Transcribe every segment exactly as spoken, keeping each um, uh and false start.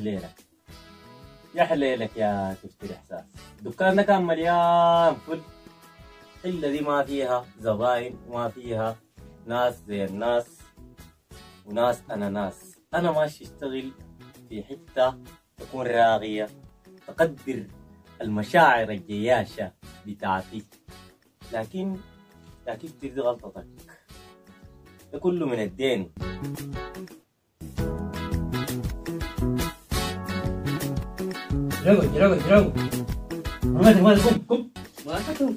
الليلة. يا حليلك يا كفتر إحساس، دكاننا كان مليان فل. الحلة دي ما فيها زباين وما فيها ناس زي الناس وناس أناناس. أنا ماشي أشتغل في حتة تكون راقية تقدر المشاعر الجياشة بتاعتي، لكن يا كفتر دي غلطتك، ده كله من الدين. جراوي جراوي جراوي مالك مالك قم قم مالك قم.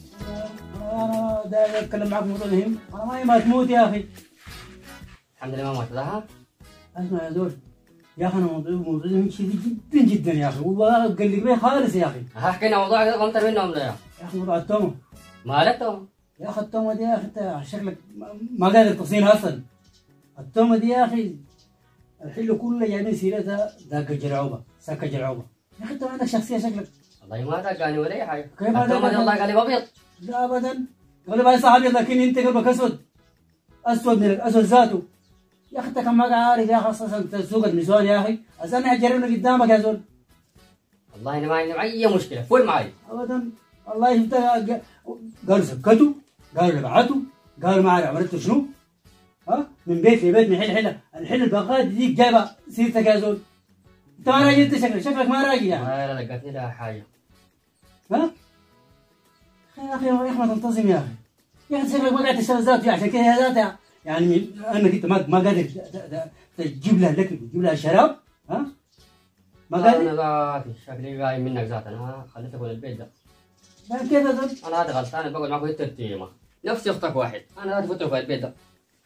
انا داير اتكلم معك موضوع مهم. انا ماي ما تموت يا اخي. الحمد لله ما مات لها. اسمع يا زول يا اخي، انا موضوع موضوع مهم شديد جدا جدا يا اخي، وقلق بيه خالص يا اخي. حكينا موضوع قمت منهم لا يا اخي موضوع التومه. مالك توم؟ يا اخي التومه دي يا اخي انت شكلك ما قادر تصينها اصلا. التومه دي يا اخي الحلو كله جايبين سيرتها ذاك الجلعوبه سكه جلعوبه. يا اخي انت ما عندك شخصيه شكلك. والله ما دقاني ولا اي حاجه. كيف ما التومه دي والله قال لي ابيض. لا ابدا، قال لي صاحبي لكن انت قلبك اسود اسود من الاسود ذاته. يا اخي انت كم ما عارف يا اخي اساسا انت سوق النسوان يا اخي، اسامع جربنا قدامك يا زول. والله انا ما عندي اي مشكله، فول معي. ابدا والله شفت قالوا سكتوا، قالوا بعتوا، قالوا ما عارف عملت شنو؟ ها؟ من بيت لبيت من حل حله، الحل الباقات ديك جايبه سيرتك يا زول. انت ما راجل، انت شكلك شكلك ما راجل يعني. لا لا لقيتني لها حاجه. ها؟ يا اخي يا اخي ما تنتظم يا اخي. يا اخي شكلك ما قاعد تشتغل ذاته، عشان كذا ذاتها يعني انك انت ما ما قادر تجيب لها الاكل وتجيب لها الشراب. ها؟ ما قادر؟ انا ذاتي شكلي قايم منك ذات، انا خليتك ولا البيت ده. كيف يا زول؟ انا هذا غلطان، بقعد معك انت التيمه نفسي اختك واحد، انا ذاتي فتره في البيت ده.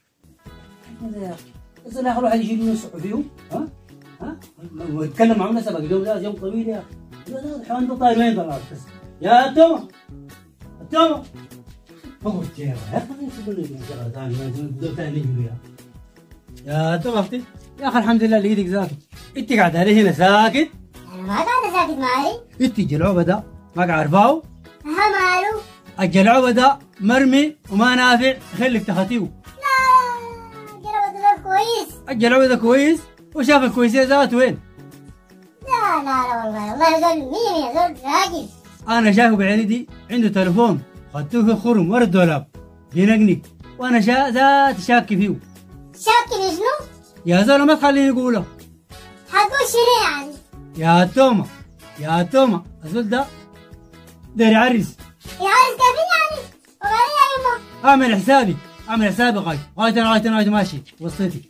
يا اخي بس الاخر الواحد يجي ينصح فيهم. ها؟ ها؟ ويتكلم معه نسبك اليوم ده يوم طويل يا اخي. لا الحيوان ده طاير وين طلع بس. يا التومه التومه فوق يا اخي تقول لي شغله ثانيه ثاني يا يا تومه اختي. يا اخي الحمد لله لقيتك ساكت. انت قاعده عليه هنا ساكت. انا ما قاعده ساكت معي. انت الجلعوبه ده ما قاعد عارفاه؟ ها ماله؟ الجلعوبه ده مرمي وما نافع، خليك تخطيه. لا الجلعوبه ده كويس. الجلعوبه ده كويس وشاف الكويسيه ذاته وين؟ لا لا لا والله والله زول مين يا زول راجل. انا شايفه بعيني دي عنده تليفون خدته في الخرم ورا الدولاب بينقنق، وانا شا ذات شاك فيه. شاك في شنو؟ يا زول ما تخليني اقوله. حقول شنو يعني؟ يا تومه يا تومه الزول ده داير يعرس. يعرس كيف يعني؟ وبعدين يا يما؟ اعمل حسابي اعمل حسابي غاية غاية انا غاية انا ماشي وصيتي.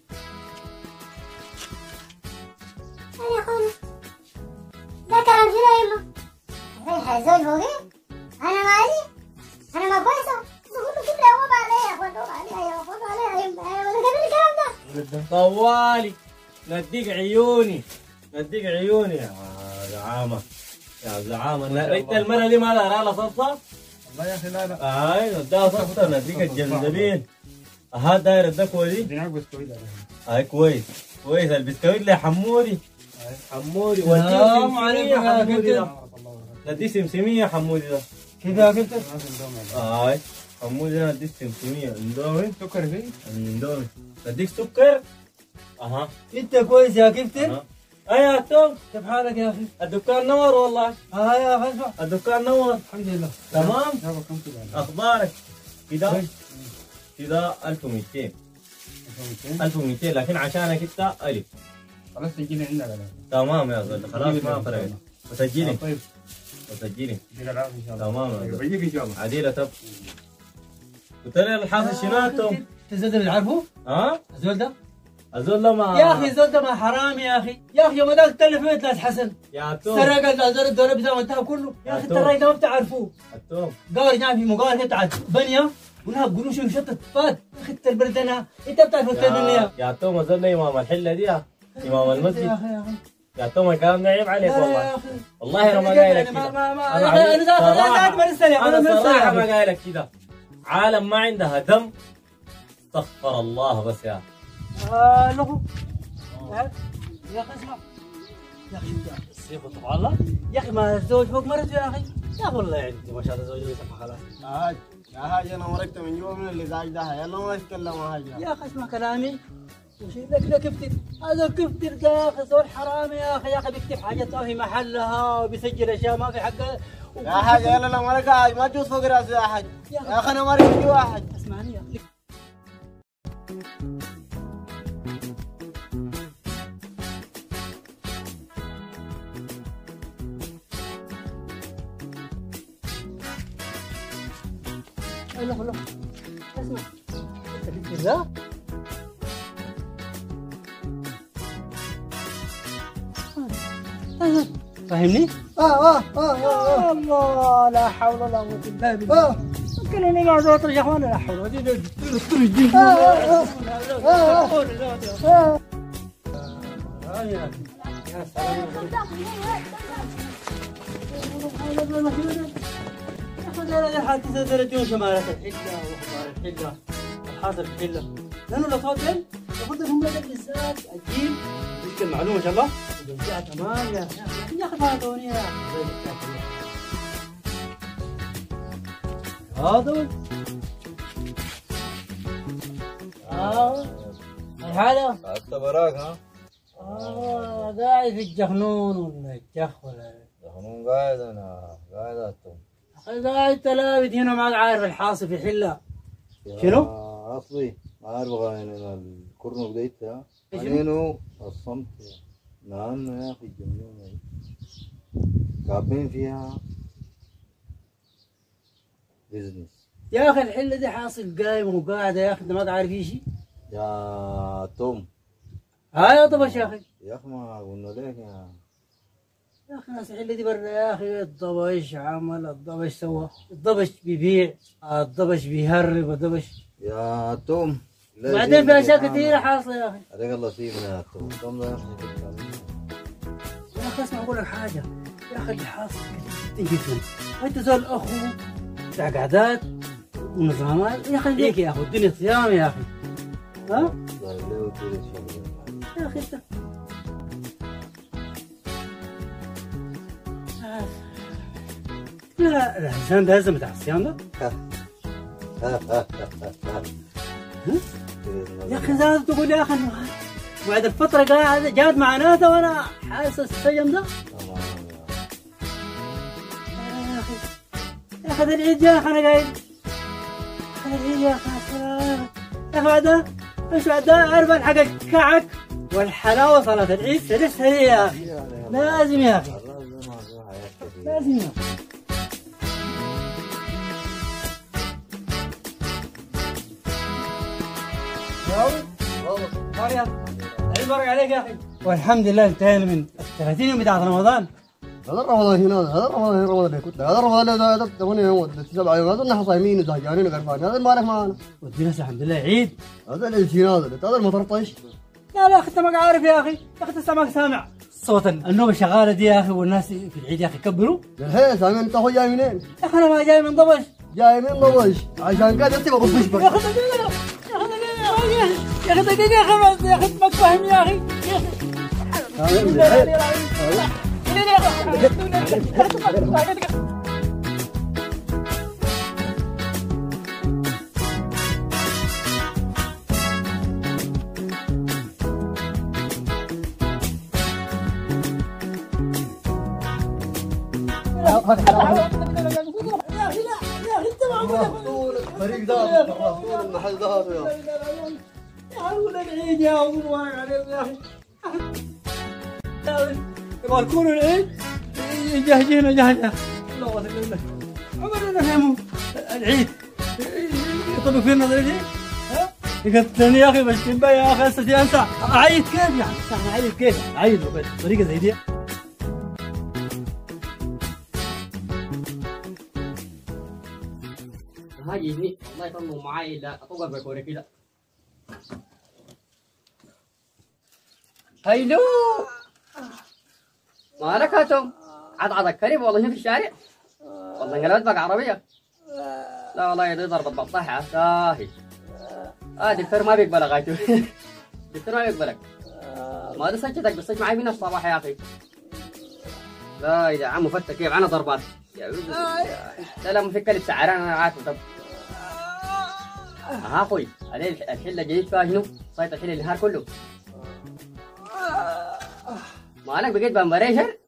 انا يا اخونا ده كلام شنو يا يما؟ زي زول فوقي؟ انا مالي؟ انا ما كويسه؟ تقول له جيب لي عقوبه عليا يا اخوان، عقوبه عليا يا عقوبه عليا يا يما، انا قبل الكلام ده. طوالي نديك عيوني نديك عيوني يا زعامة يا زعامة. انت المرة دي ما لها صلصة؟ والله يا اخي لا لا. اي نديها صلصة نديك الجنزبيل. ها داير الدكوة دي؟ اديناك بسكويت. اي كويس كويس. البسكويت اللي حمودي حمودي السلام عليكم يا كابتن. ندي سمسمية يا حمودي ده. كيف يا كابتن؟ اي حمودي ده نديك سمسمية. اندومي سكر فيه؟ اندومي نديك سكر. اها انت كويس يا كابتن؟ أه. اي يا توم كيف حالك يا اخي؟ الدكان نور والله. اه يا اخي اسمع الدكان نور الحمد لله. تمام. يابا كم كده؟ اخبارك كده كده ألف ومئتين ألف ومئتين، لكن عشانك انت الف. خلاص تجيني عندك انا. تمام يا زلمه خلاص ما فرقت. وسجلي طيب وسجلي يديك العافيه ان شاء الله. تمام يا زلمه. بيجيك ان شاء الله. عديله طب قلت لي الحاصل شنو يا توم؟ الزول ده بتعرفه؟ ها؟ الزول ده؟ الزول ده ما يا اخي الزول ده ما حرام يا اخي، يا اخي يوم ذاك تلف بيت ناس حسن يا توم سرق الزول الدولاب بتاعه انتهى كله. يا اخي انت الراجل ده ما بتعرفوه. التوم قال جاء في مقابله بتاعت بنيه ونهب قروش وشتت فات. يا اخي انت البلد انا انت بتعرف اكثر مني يا يا توم الزول ده امام الحله دي يا امام يا المسجد. اخي يا اخي يا توم الكلام ده عيب عليك لا لا والله. يا اخي والله انا ما قايل لك ما كده. ما ما أنا انا عارف انا ذات صراحة. ذات ما لسه انا انا صراحه ما لسه قايل لك كده. عالم ما عندها دم استغفر الله بس يا اه لغو يا اخي اسمع يا اخي شفت السيف طبعا الله يا اخي ما الزوج فوق مرته يا اخي. يا اخي والله يعني ما شاء الله زوجي يسمح خلاص. هاج يا هاج انا مرقت من جوا من اللي زاج ده، يلا ما اتكلم هاج. يا اخي اسمع كلامي وشيل لك ذا كفتر، هذا الكفتر ده يا اخي زول حرام يا اخي، يا اخي بيكتب حاجات ما في محلها وبيسجل اشياء ما في حقها. يا حاج يلا لا مالك حاج، ما تجوز فوق راسي يا حاج، يا اخي انا مالي في واحد. اسمعني يا اخي. لا لا اسمع لا فاهمني؟ اه اه اه اه الله لا حول ولا قوة الا بالله. كلنا قاعد اطرش يا اخوان، لا حول ولا قوة. يا سلام يا حادثة درجون شمالة الحلة وخبار الحلة وحاضر الحلة، لأنه الأصواتين لابد هم لك بالذات أجيب تلك المعلومة إن شاء الله وجوزها تمام يا أخي. يا أخي فاتوني يا أخي هذا آه الحالة انت براك ها؟ آه قاعد في الجخنون ولا الجخ ولا الجخنون قاعد انا قاعد اتم قاعد تلابد هنا ما عارف الحاصل في حلة. شنو؟ اصلي ما اعرف غاين الكورنو بديتها انينو الصمت نعم يا اخي الجنون كابين فيها بزنس يا اخي الحلة دي حاصل قايم وقاعدة يا اخي انت ما تعرف شيء يا توم. هاي يا طبش يا اخي. يا اخي ما قلنا لك يا يا اخي ناس الحلة دي برا يا اخي، الضبش عمل، الضبش سوى، الضبش بيبيع، الضبش بيهرب، الضبش يا توم. وبعدين في اشياء كثيرة حاصلة يا اخي. عليك الله سيبنا يا توم. توم ده يا اخي يا اخي اسمع اقول لك حاجة، يا اخي اللي حاصل كثير جدا، انت زول اخو بتاع قعدات ونظامات يا اخي ليك يا اخي الدنيا صيام يا اخي. ها؟ يا اخي انت لا الانسان ده لازم بتاع الصيام ده. يا اخي زاد تقول يا اخي بعد الفترة قاعد جات معناته وانا حاسس السجن ده. يا اخي يا اخي العيد يا اخي انا قايل العيد يا اخي يا اخي بعدها ايش بعدها اعرف الحق الكعك والحلاوة صلاة العيد سريع سريع يا اخي. لازم يا اخي لازم يا اخي. مريم عيد عليك يا اخي. والحمد لله انتهينا من ثلاثين يوم بتاعت رمضان. هذا رمضان هنا، هذا رمضان هنا، رمضان كنت هذا رمضان هذا ثمانية يوم سبعة يوم، هذا نحن صايمين وزهقانين وقرفانين، هذا ما لك معنا. ودينا الحمد لله عيد. هذا الانسان هذا هذا المطرطش. لا لا اخي انت ما عارف يا اخي، يا اخي انت سامع سامع صوت النوبه شغاله دي يا اخي، والناس في العيد يا اخي يكبروا. الحين سامع انت اخو جاي منين؟ يا اخي انا ما جاي من ضبش، جاي من ضبش، عشان كذا انت بغبش بك. يا اخي دقيقه يا اخي دقيقه يا اخي دقيقه يا اخي يا اخي ما تفهم يا اخي يا اخي. فريق ذات الرسول المحل ذات يا يا اخي العيد يا ابو واقع عليهم يا اخي. يبغى يكونوا العيد يجهجينا جهجه. الله اكبر عمرنا نفهموا العيد يطلبوا فينا ذا العيد. يقتلني يا اخي بشتم بها يا اخي هسه انسى اعيد كيف يعني؟ اعيد كيف؟ اعيد بطريقه زي دي. هاجيني والله يطلعوا معاي لا اطول بكوري كده. هيلو مالك يا توم؟ عضعضك كريم والله في الشارع؟ والله انقلبت بك عربية. لا والله يدي ضربت بطاحة ساهي. اه دكتور ما بيقبلك غايتو. دكتور ما بيقبلك. ما دي سجتك بس معي من الصباح يا اخي. لا يا عم فتك كيف انا ضربات. لا لا مفكر السعران انا عارف طب. ها اخوي عليه الحله جديد فيها شنو؟ صايت الحله النهار كله. مالك بقيت بامبريشر؟